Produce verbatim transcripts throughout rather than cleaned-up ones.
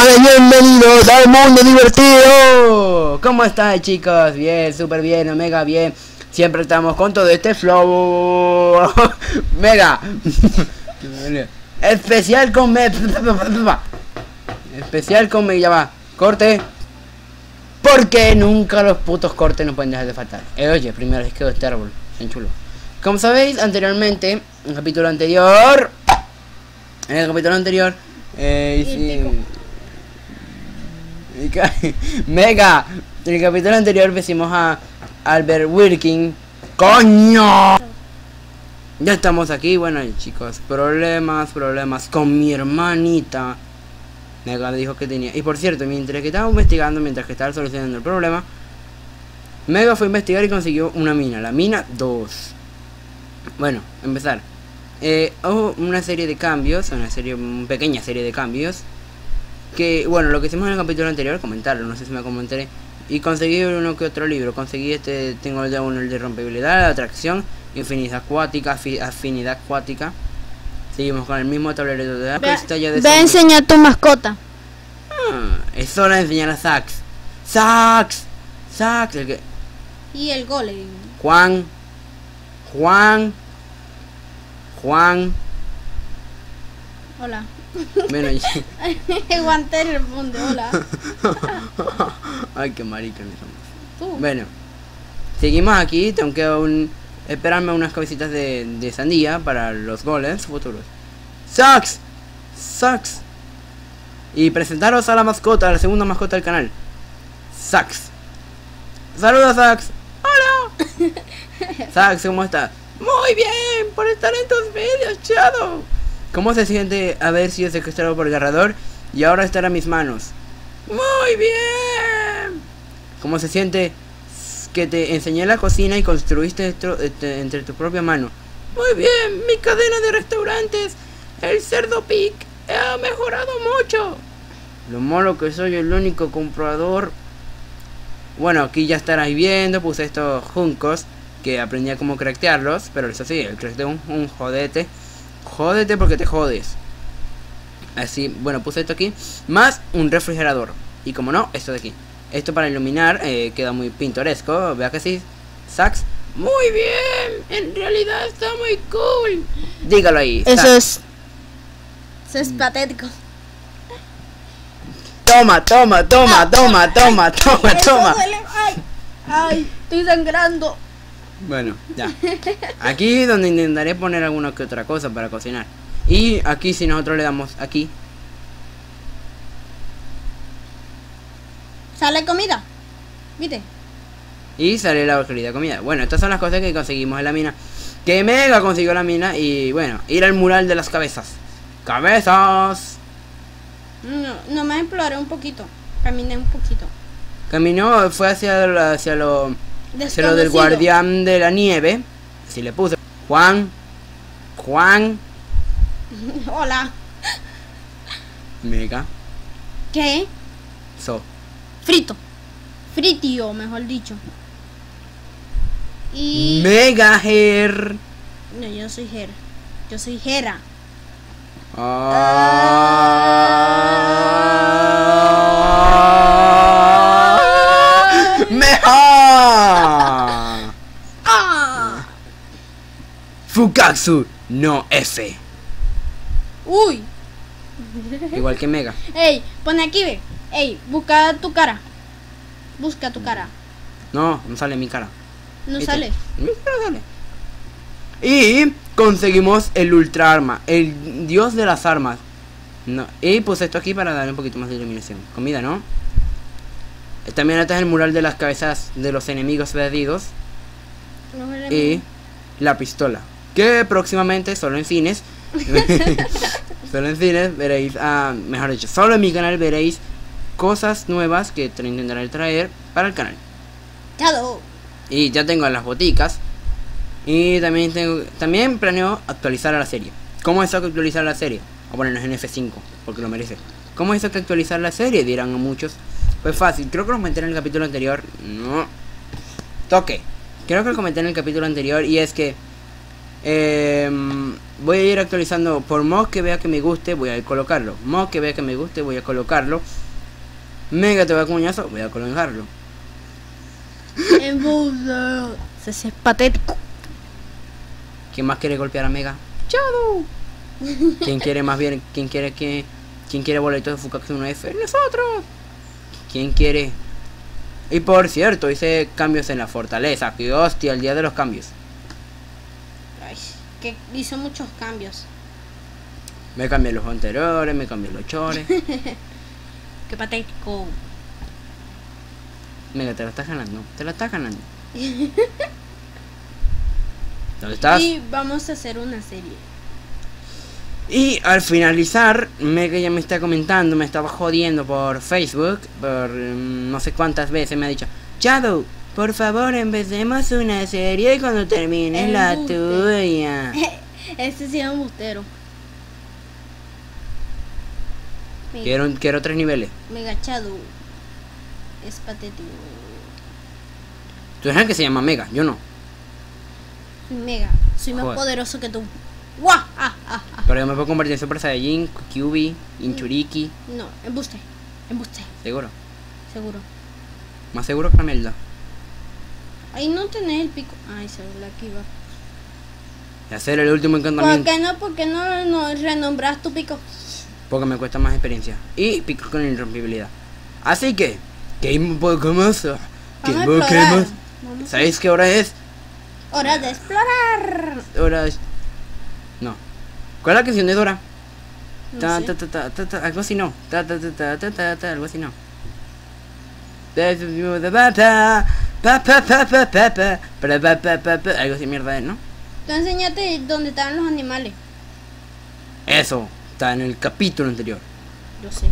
Vale, bienvenidos al mundo divertido. ¿Cómo están, chicos? Bien, súper bien, Omega, bien. Siempre estamos con todo este flow. Mega. Especial con me... Especial con me... Ya va. Corte. Porque nunca los putos cortes no pueden dejar de faltar. Eh, oye, primero es que este árbol. Bien chulo. Como sabéis, anteriormente, en el capítulo anterior... En el capítulo anterior... Eh, sí, Mega, en el capítulo anterior vencimos a Albert Wilkin. ¡Coño! Ya estamos aquí, bueno chicos, problemas, problemas con mi hermanita. Mega le dijo que tenía. Y por cierto, mientras que estaba investigando, mientras que estaba solucionando el problema, Mega fue a investigar y consiguió una mina, la mina dos. Bueno, empezar. Eh, hubo una serie de cambios, una serie, una pequeña serie de cambios. Que, bueno, lo que hicimos en el capítulo anterior, comentarlo, no sé si me comentaré. Y conseguí uno que otro libro, conseguí este, tengo ya uno, el de rompibilidad, atracción, infinidad acuática, afinidad acuática. Seguimos con el mismo tablero de la pantalla de... Ve a enseñar tu mascota. Ah, es hora de enseñar a Sax. Sax, Sax, el que... Y el golem. Juan, Juan, Juan. Hola. Bueno, y... El guante responde, hola. Ay, qué marica me somos. Tú. Bueno, seguimos aquí. Tengo que un... esperarme unas cabecitas de, de sandía para los golems futuros. Sax, Sax. Y presentaros a la mascota, a la segunda mascota del canal, Sax. Saludos, Sax. Hola. Sax, ¿cómo estás? Muy bien, por estar en tus vídeos, chado. ¿Cómo se siente haber sido secuestrado por el agarrador y ahora estar a mis manos? Muy bien. ¿Cómo se siente que te enseñé la cocina y construiste esto este, entre tu propia mano? Muy bien, mi cadena de restaurantes, el Cerdo Pig, ha mejorado mucho. Lo malo que soy el único comprador. Bueno, aquí ya estarás viendo, puse estos juncos que aprendí a cómo craftearlos, pero eso sí, el crafteo un, un jodete. Jódete porque te jodes. Así, bueno, puse esto aquí, más un refrigerador. Y como no, esto de aquí. Esto para iluminar, eh, queda muy pintoresco. Vea que sí, Sax. Muy bien, en realidad está muy cool. Dígalo ahí. Eso Sax. es... Eso es patético. Toma, toma, toma, toma, toma, toma, Eso toma. duele. Ay, ay, estoy sangrando. Bueno, ya. Aquí donde intentaré poner alguna que otra cosa para cocinar. Y aquí si nosotros le damos aquí. Sale comida. ¿Viste? Y sale la querida comida. Bueno, estas son las cosas que conseguimos en la mina. Que Mega consiguió la mina. Y bueno, ir al mural de las cabezas. ¡Cabezas! No, no me exploré un poquito. Caminé un poquito. Caminó, fue hacia, la- hacia lo... hacia lo del Desconocido. guardián de la nieve. Así le puse. Juan. Juan. Hola. Mega. ¿Qué? So. Frito. Fritio, mejor dicho. Y... Mega Hair. No, yo soy Hera. Yo soy Hera. Ah. Mejor. ¡Ah! Fukatsu no F. ¡Uy! Igual que Mega. Ey, pone aquí, ve. Ey, busca tu cara. Busca tu cara. No, no sale mi cara. No ¿Viste? sale. Mi cara sale. Y conseguimos el ultra arma, el dios de las armas. No, y puse esto aquí para darle un poquito más de iluminación. Comida, ¿no? También este es el mural de las cabezas de los enemigos perdidos. No es Y la pistola, que próximamente solo en cines solo en cines veréis, ah, mejor dicho, solo en mi canal veréis cosas nuevas que tra- intentaré traer para el canal. Chado. Y ya tengo las boticas. Y también tengo, también planeo actualizar a la serie. ¿Cómo es eso que actualizar la serie? O ponernos en F cinco, porque lo merece. ¿Cómo es eso que actualizar la serie? Dirán a muchos. Pues fácil, creo que lo comenté en el capítulo anterior. No. Toque. Creo que lo comenté en el capítulo anterior y es que Eh, voy a ir actualizando por mod que vea que me guste, voy a colocarlo. Mod que vea que me guste, voy a colocarlo. Mega te va a cuñazo, voy a colocarlo. Ese es patético. ¿Quién más quiere golpear a Mega? ¡Chado! ¿Quién quiere más bien? ¿Quién quiere que ¿Quién quiere boletos de Fukaku uno F? ¡Nosotros! ¿Quién quiere? Y por cierto, hice cambios en la fortaleza. ¡Qué hostia! El día de los cambios. Ay, que hizo muchos cambios. Me cambié los anteriores, me cambié los chores. Qué patético. Mega, te la estás ganando. Te la estás ganando. ¿Dónde estás? Y vamos a hacer una serie. Y al finalizar, Mega ya me está comentando, me estaba jodiendo por Facebook, por um, no sé cuántas veces me ha dicho: Shadow, por favor empecemos una serie y cuando termines El la buste. tuya. Este sí es un bustero. Mega, Quiero, quiero tres niveles. Mega Shadow. Es patético. Tú eres el que se llama Mega, yo no. Soy Mega. Soy más Joder. poderoso que tú. ¡Guau! Ah, ah, ah. Pero yo me puedo convertir en Super Saiyajin, Kyuubi, Inchuriki. No, embuste. Embuste. Seguro. Seguro. Más seguro que la melda. Ahí no tenés el pico. Ay, se la aquí va. Y hacer el último ¿Por encantamiento. qué no? ¿Por qué no, no renombras tu pico? Porque me cuesta más experiencia. Y pico con irrompibilidad. Así que, Game Pokémon. Vamos a Game explorar. Pokémon. Vamos a- ¿Sabéis qué hora es? Hora de explorar. Hora es... No. ¿Cuál es la canción de Dora? No Ta, sé. ta, ta, ta, ta, ta, algo así no. Ta, ta, ta, ta, ta, ta, ta, algo así no. Ta, ta, ta, ta, pa, pa, pa, pa, pa, pa, pa, pa, pa, pa, pa, algo así mierda es, ¿no? Tú enseñate dónde estaban los animales. Eso. Está en el capítulo anterior. Yo sé.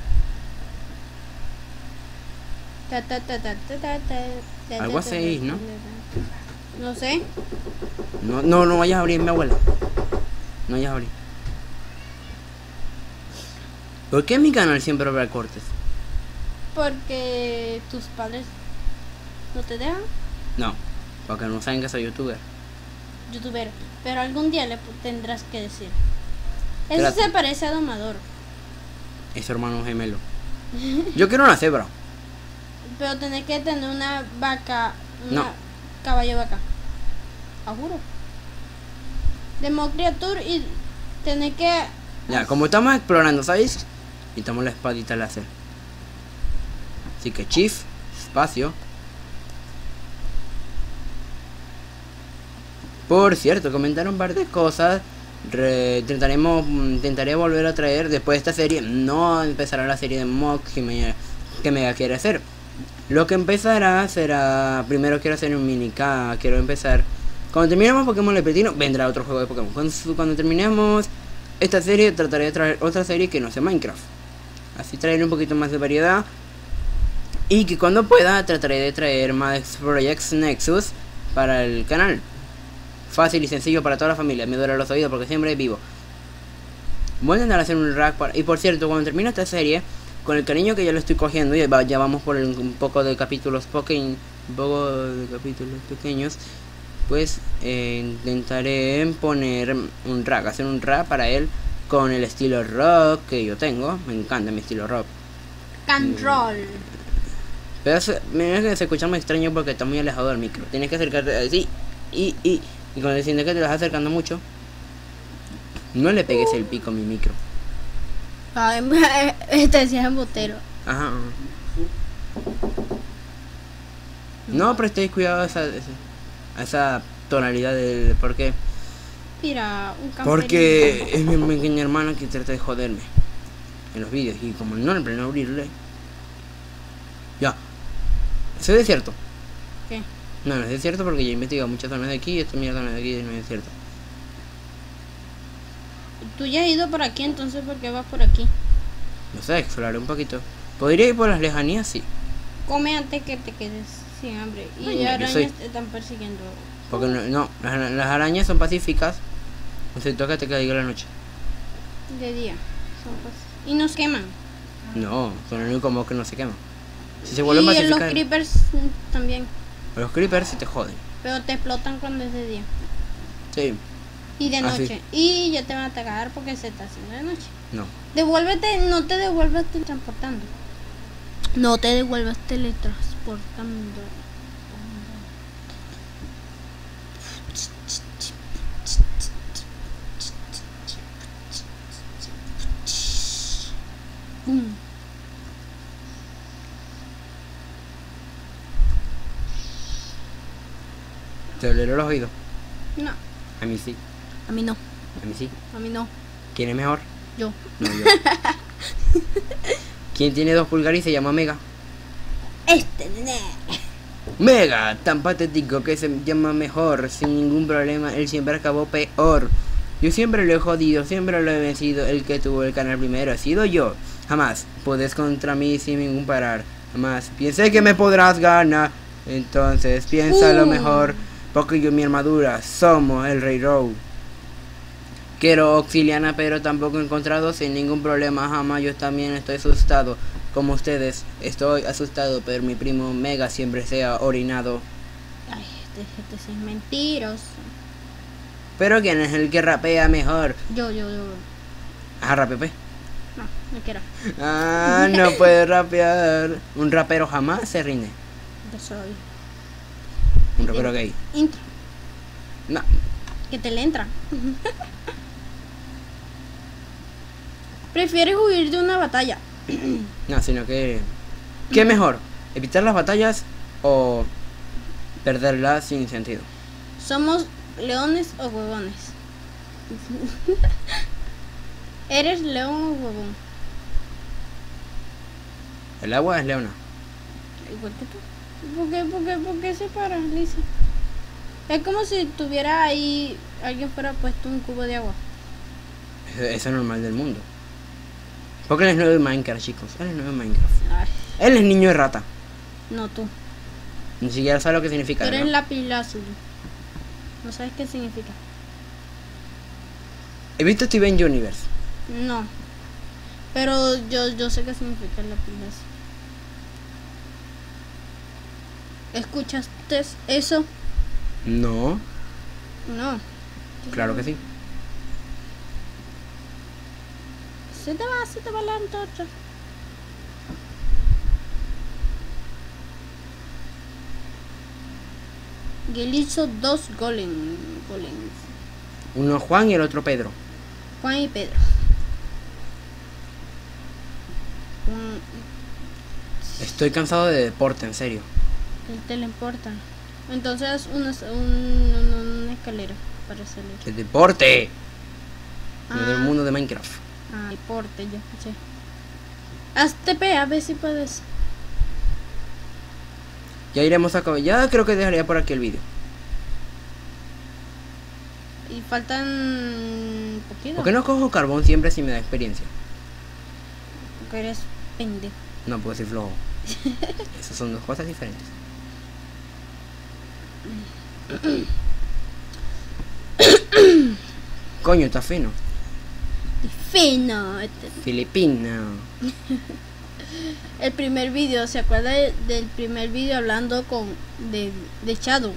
Ta, ta, ta, ta, ta, ta, ta, ta, Algo ta, ta, así, ta, ¿no? ta, ta. No sé. No, no, no vayas a abrir, mi abuela. No vayas a abrir. ¿Por qué en mi canal siempre habrá cortes? Porque tus padres no te dejan, No, porque no saben que soy youtuber. youtuber. Pero algún día le pu- tendrás que decir. Eso Trata. se parece a domador. Es hermano gemelo. Yo quiero una cebra. Pero tenés que tener una vaca. Una No. caballo vaca. ¿A juro? Demo criatura y tenés que. Ya, como estamos explorando, ¿sabéis? Necesitamos la espadita láser. Así que Chief, espacio. Por cierto, comentaron varias cosas. Re- intentaremos, mm, intentaré volver a traer después de esta serie. No empezará la serie de mocks que me, que Mega quiere hacer. Lo que empezará será. Primero quiero hacer un mini K. Quiero empezar. Cuando terminemos Pokémon Lepretino, vendrá otro juego de Pokémon. Cuando, cuando terminemos esta serie, trataré de traer otra serie que no sea Minecraft. Así traeré un poquito más de variedad. Y que cuando pueda, trataré de traer más Projects Nexus para el canal. Fácil y sencillo para toda la familia. Me duele los oídos porque siempre vivo. Voy a intentar hacer un rack para... Y por cierto, cuando termine esta serie, con el cariño que ya lo estoy cogiendo, y va- ya vamos por el- un poco de capítulos pequeños, un poco de capítulos pequeños, pues eh, intentaré poner un rack, hacer un rack para él con el estilo rock que yo tengo. Me encanta mi estilo rock. Control. Pero se, mira que se escucha muy extraño porque está muy alejado del micro. Tienes que acercarte así y, y, y cuando sientes que te vas acercando mucho, no le pegues el pico a mi micro. Ay, este decía embotero. Ajá. No prestéis cuidado a esa, esa- a esa tonalidad del... ¿Por qué? Mira, un camperito. Porque es mi pequeña hermana que trata de joderme en los vídeos y como no le pleno abrirle. Ya. Eso es cierto. ¿Qué? No, no es cierto porque yo he investigado muchas zonas de aquí y esta mierda de aquí no es cierto. Tú ya has ido por aquí, entonces ¿por qué vas por aquí? No sé, exploraré un poquito. ¿Podría ir por las lejanías? Sí. Come antes que te quedes sin hambre. Y Ay, ya yo arañas soy- te están persiguiendo. Porque no, no, las, las arañas son pacíficas. Excepto que te caiga la noche. De día. Son pas- Y nos queman. No, son el único modo que no se quema. Si se vuelven Y los pacíficas, creepers mm, también. los creepers sí te joden. Pero te explotan cuando es de día. Sí. Y de Ah, sí. noche. Y ya te van a atacar porque se está haciendo de noche. No. Devuélvete, no te devuelvas teletransportando. No te devuelvas teletransportando. Boom. ¿Te dolieron los oídos? No, A mí sí. a mí no, A mí sí. a mí no. ¿Quién es mejor? Yo. No, yo. ¿Quién tiene dos pulgares y se llama Mega? Este nene. Mega, tan patético que se llama mejor, sin ningún problema, él siempre acabó peor. Yo siempre lo he jodido, siempre lo he vencido, el que tuvo el canal primero ha sido yo. Jamás puedes contra mí sin ningún parar, jamás. Pensé que me podrás ganar, entonces piensa lo Uh. mejor, porque yo y mi armadura somos el Rey Row. Quiero Auxiliana, pero tampoco he encontrado sin ningún problema, jamás. Yo también estoy asustado, como ustedes. Estoy asustado, pero mi primo Mega siempre se ha orinado. Ay, este, este es mentiroso. Pero ¿quién es el que rapea mejor? Yo, yo, yo. Ah, rapepe. No, no quiero. Ah, no puede rapear. Un rapero jamás se rinde. Yo soy. Un rapero gay. Intro. No. Que te le entra. ¿Prefieres huir de una batalla? No, sino que... ¿Qué es mejor? ¿Evitar las batallas o perderlas sin sentido? ¿Somos leones o huevones? ¿Eres león o huevón? El agua es leona. Igual que tú. ¿Por qué, por qué, por qué se paraliza? Es como si tuviera ahí, alguien fuera puesto un cubo de agua. Eso, eso es normal del mundo. Porque él es nuevo en Minecraft, chicos. Él es nuevo en Minecraft. Ay, Él es niño de rata. no tú. Ni siquiera sabe lo que Tú significa. eres ¿no? lapilázuli. No sabes qué significa. He visto Steven Universe. No. Pero yo, yo sé qué significa lapilázuli. ¿Escuchaste eso? No, No. claro que sí. Se te va, se te va la antorcha. Gil hizo dos golem, golems. Uno Juan y el otro Pedro. Juan y Pedro. Un, Estoy cansado de deporte, en serio. el teleporta. Entonces una, un, un- una escalera para salir. ¡De deporte! No del Ah. mundo de Minecraft. Ah, deporte, ya escuché. Haz T P, a ver si puedes. Ya iremos a cabo. Ya creo que dejaría por aquí el vídeo. Y faltan poquito. ¿Por qué no cojo carbón siempre si me da experiencia? Porque eres pendejo. No, porque soy flojo. Esas son dos cosas diferentes. Coño, está fino. Fino. Este- Filipino. El primer video, ¿se acuerda de- del primer video hablando con de, de Shadow?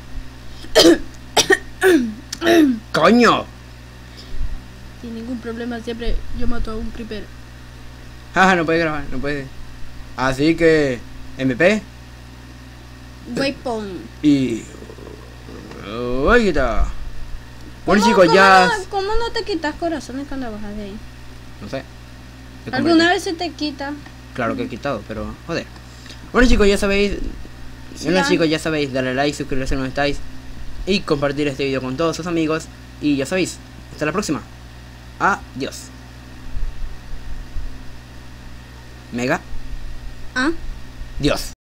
¡Coño! Sin ningún problema, siempre yo mato a un creeper. Jaja, no puede grabar, no puede. Así que... M P Waypoint. y... Oiguita. Bueno, ¿Cómo- chicos, cómo ya... no- ¿Cómo no te quitas corazones cuando bajas de ahí? No sé. Me ¿Alguna convertí. vez se te quita? Claro que he quitado, pero... Joder. Bueno, chicos, ya sabéis... Bueno, Ya. chicos, ya sabéis, darle like, suscribirse si no estáis. Y compartir este video con todos sus amigos. Y ya sabéis, hasta la próxima. Adiós. Mega. ¿Ah? Dios.